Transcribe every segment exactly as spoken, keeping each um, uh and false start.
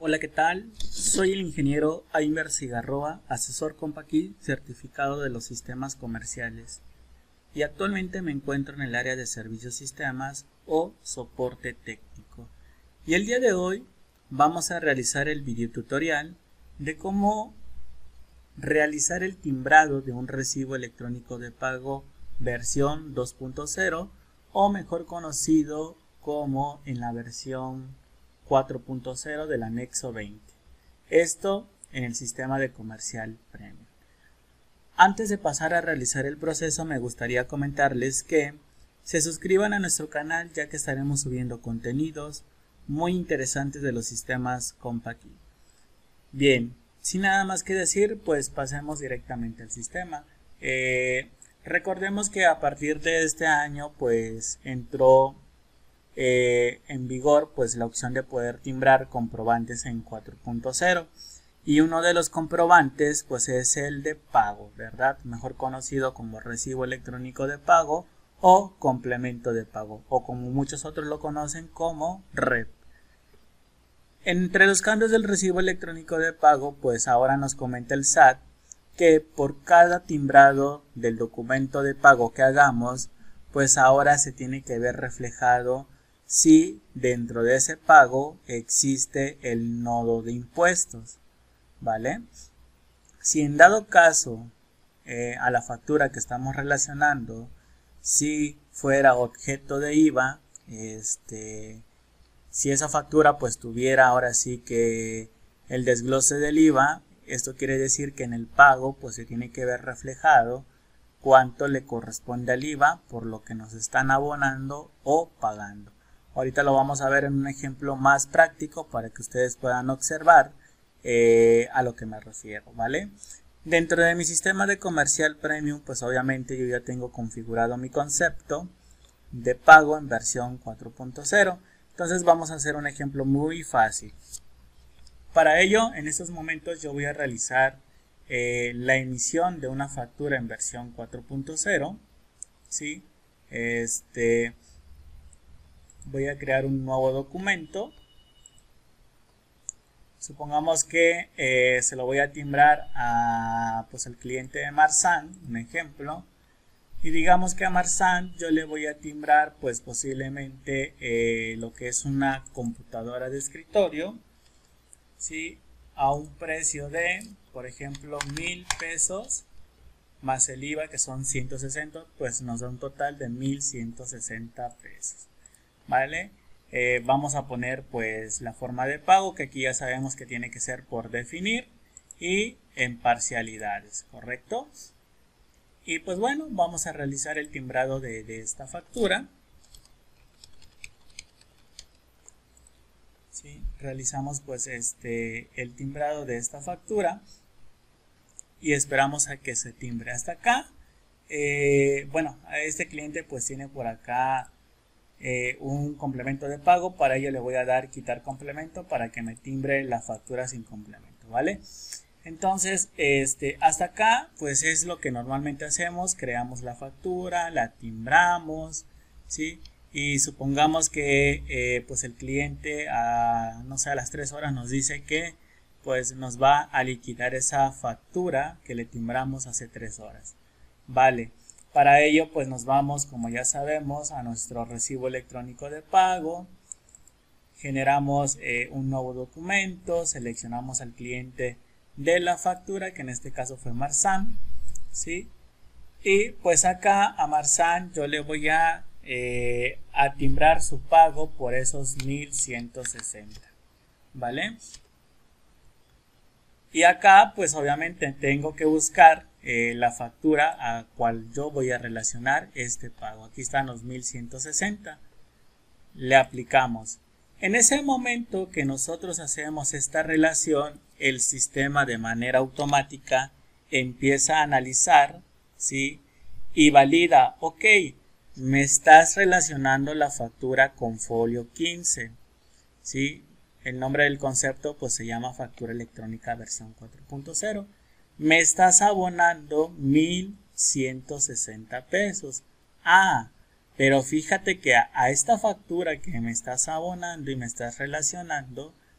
Hola, ¿qué tal? Soy el ingeniero Aimer Cigarroa, asesor Compaqui, certificado de los sistemas comerciales, y actualmente me encuentro en el área de servicios sistemas o soporte técnico. Y el día de hoy vamos a realizar el video tutorial de cómo realizar el timbrado de un recibo electrónico de pago versión dos punto cero o mejor conocido como en la versión cuatro punto cero del anexo veinte. Esto en el sistema de comercial premium. Antes de pasar a realizar el proceso, me gustaría comentarles que se suscriban a nuestro canal, ya que estaremos subiendo contenidos muy interesantes de los sistemas Compaqui. Bien, sin nada más que decir, pues pasemos directamente al sistema. Eh, recordemos que a partir de este año pues entró eh, en vigor pues la opción de poder timbrar comprobantes en cuatro punto cero, y uno de los comprobantes pues es el de pago, ¿verdad? Mejor conocido como recibo electrónico de pago o complemento de pago, o como muchos otros lo conocen como R E P. Entre los cambios del recibo electrónico de pago, pues ahora nos comenta el S A T que por cada timbrado del documento de pago que hagamos, pues ahora se tiene que ver reflejado si dentro de ese pago existe el nodo de impuestos, ¿vale? Si en dado caso eh, a la factura que estamos relacionando, si fuera objeto de I V A, este... si esa factura pues tuviera ahora sí que el desglose del I V A, esto quiere decir que en el pago pues se tiene que ver reflejado cuánto le corresponde al I V A por lo que nos están abonando o pagando. Ahorita lo vamos a ver en un ejemplo más práctico para que ustedes puedan observar eh, a lo que me refiero, ¿vale? Dentro de mi sistema de comercial premium pues obviamente yo ya tengo configurado mi concepto de pago en versión cuatro punto cero. Entonces vamos a hacer un ejemplo muy fácil. Para ello, en estos momentos yo voy a realizar eh, la emisión de una factura en versión cuatro punto cero. ¿Sí? Este, voy a crear un nuevo documento. Supongamos que eh, se lo voy a timbrar a pues, el cliente de Marsan, un ejemplo. Y digamos que a Marsan yo le voy a timbrar pues posiblemente eh, lo que es una computadora de escritorio, ¿sí? A un precio de, por ejemplo, mil pesos más el I V A, que son ciento sesenta, pues nos da un total de mil ciento sesenta pesos, ¿vale? Eh, vamos a poner pues la forma de pago, que aquí ya sabemos que tiene que ser por definir y en parcialidades, ¿correcto? Y pues bueno, vamos a realizar el timbrado de, de esta factura. ¿Sí? Realizamos pues este el timbrado de esta factura y esperamos a que se timbre hasta acá. Eh, bueno, a este cliente pues tiene por acá eh, un complemento de pago. Para ello le voy a dar quitar complemento para que me timbre la factura sin complemento, ¿vale? Entonces, este, hasta acá, pues es lo que normalmente hacemos. Creamos la factura, la timbramos, ¿sí? Y supongamos que eh, pues el cliente a, no sé, a las tres horas nos dice que pues nos va a liquidar esa factura que le timbramos hace tres horas. Vale, para ello pues nos vamos, como ya sabemos, a nuestro recibo electrónico de pago. Generamos eh, un nuevo documento, seleccionamos al cliente de la factura, que en este caso fue Marsan, ¿sí? Y pues acá a Marsan yo le voy a, eh, a timbrar su pago por esos mil ciento sesenta, ¿vale? Y acá pues obviamente tengo que buscar eh, la factura a cual yo voy a relacionar este pago. Aquí están los mil ciento sesenta, le aplicamos. En ese momento que nosotros hacemos esta relación, el sistema de manera automática empieza a analizar, ¿sí? Y valida, ok, me estás relacionando la factura con folio quince, ¿sí? El nombre del concepto pues se llama factura electrónica versión cuatro punto cero. Me estás abonando mil ciento sesenta pesos. Ah, pero fíjate que a, a esta factura que me estás abonando y me estás relacionando,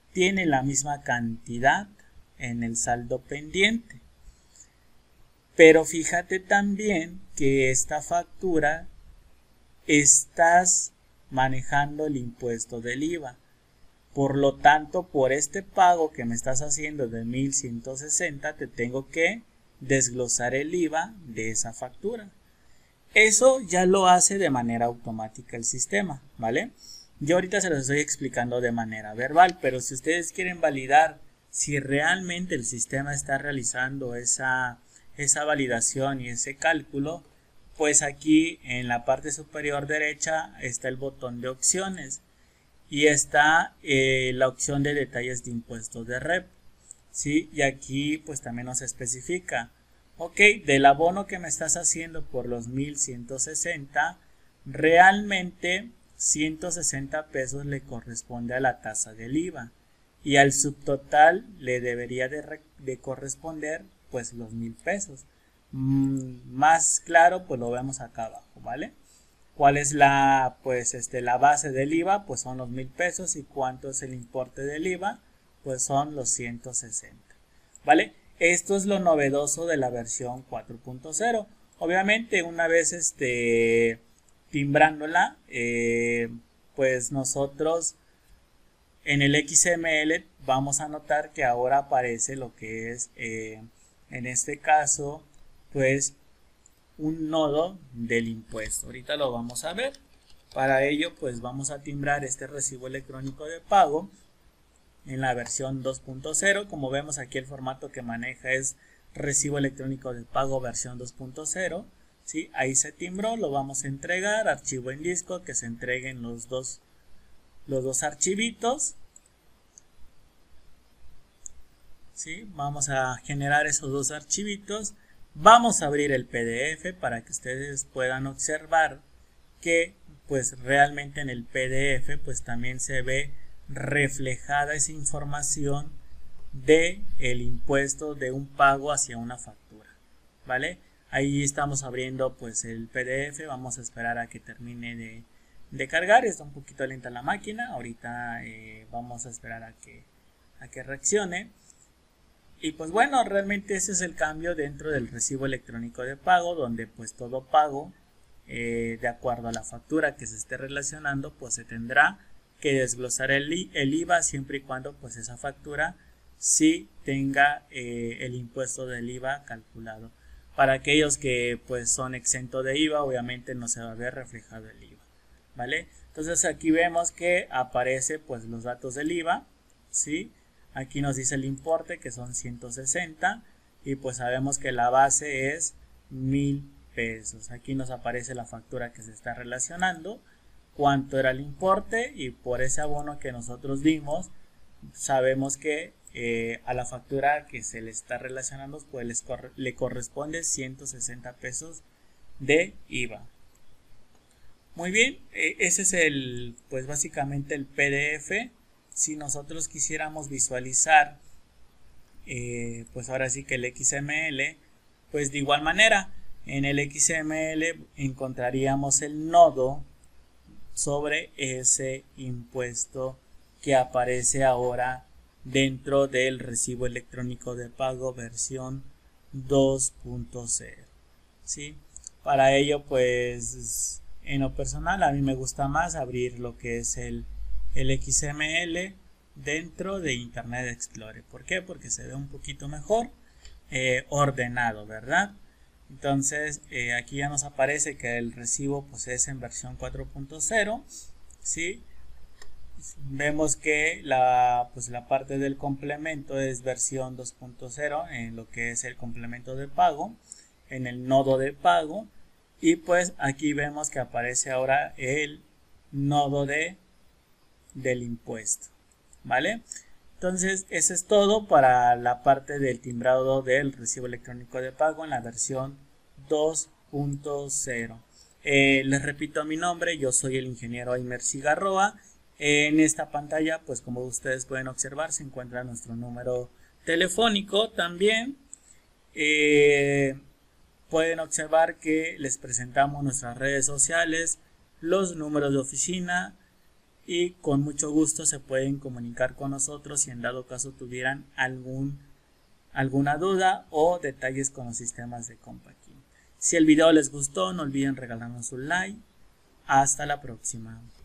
tiene la misma cantidad en el saldo pendiente. Pero fíjate también que esta factura estás manejando el impuesto del I V A. Por lo tanto, por este pago que me estás haciendo de mil ciento sesenta, te tengo que desglosar el I V A de esa factura. Eso ya lo hace de manera automática el sistema, ¿vale? Yo ahorita se los estoy explicando de manera verbal, pero si ustedes quieren validar si realmente el sistema está realizando esa, esa validación y ese cálculo, pues aquí en la parte superior derecha está el botón de opciones y está eh, la opción de detalles de impuestos de R E P, ¿sí? Y aquí pues también nos especifica, ok, del abono que me estás haciendo por los mil ciento sesenta, realmente ciento sesenta pesos le corresponde a la tasa del I V A y al subtotal le debería de, de corresponder pues los mil pesos. Mm, más claro pues lo vemos acá abajo, ¿vale? ¿Cuál es la pues este la base del I V A? Pues son los mil pesos. Y cuánto es el importe del I V A, pues son los ciento sesenta, ¿vale? Esto es lo novedoso de la versión cuatro punto cero. Obviamente una vez este timbrándola, eh, pues nosotros en el X M L vamos a notar que ahora aparece lo que es eh, en este caso pues un nodo del impuesto. Ahorita lo vamos a ver. Para ello pues vamos a timbrar este recibo electrónico de pago en la versión dos punto cero. Como vemos aquí el formato que maneja es recibo electrónico de pago versión dos punto cero. ¿Sí? Ahí se timbró, lo vamos a entregar, archivo en disco, que se entreguen los dos, los dos archivitos. ¿Sí? Vamos a generar esos dos archivitos. Vamos a abrir el P D F para que ustedes puedan observar que pues realmente en el P D F pues también se ve reflejada esa información de el impuesto de un pago hacia una factura, ¿vale? Ahí estamos abriendo pues el P D F, vamos a esperar a que termine de, de cargar, está un poquito lenta la máquina, ahorita eh, vamos a esperar a que, a que reaccione. Y pues bueno, realmente ese es el cambio dentro del recibo electrónico de pago, donde pues todo pago eh, de acuerdo a la factura que se esté relacionando, pues se tendrá que desglosar el, el I V A siempre y cuando pues esa factura sí tenga eh, el impuesto del I V A calculado. Para aquellos que pues son exentos de I V A, obviamente no se va a ver reflejado el I V A, ¿vale? Entonces aquí vemos que aparece pues los datos del I V A, ¿sí? Aquí nos dice el importe que son ciento sesenta y pues sabemos que la base es mil pesos. Aquí nos aparece la factura que se está relacionando, cuánto era el importe y por ese abono que nosotros dimos sabemos que eh, a la factura que se le está relacionando pues les corre, le corresponde ciento sesenta pesos de I V A. Muy bien, eh, ese es el pues básicamente el P D F. Si nosotros quisiéramos visualizar eh, pues ahora sí que el X M L, pues de igual manera en el X M L encontraríamos el nodo sobre ese impuesto que aparece ahora dentro del recibo electrónico de pago versión dos punto cero, ¿sí? Para ello pues en lo personal a mí me gusta más abrir lo que es el el X M L dentro de Internet Explorer. ¿Por qué? Porque se ve un poquito mejor eh, ordenado, ¿verdad? Entonces eh, aquí ya nos aparece que el recibo pues es en versión cuatro punto cero, ¿sí? Vemos que la, pues, la parte del complemento es versión dos punto cero en lo que es el complemento de pago, en el nodo de pago, y pues aquí vemos que aparece ahora el nodo de del impuesto, ¿vale? Entonces eso es todo para la parte del timbrado del recibo electrónico de pago en la versión dos punto cero. Eh, les repito mi nombre, yo soy el ingeniero Aymer Cigarroa. En esta pantalla pues como ustedes pueden observar se encuentra nuestro número telefónico también. Eh, pueden observar que les presentamos nuestras redes sociales, los números de oficina y con mucho gusto se pueden comunicar con nosotros si en dado caso tuvieran algún, alguna duda o detalles con los sistemas de CompaKey. Si el video les gustó, no olviden regalarnos un like. Hasta la próxima.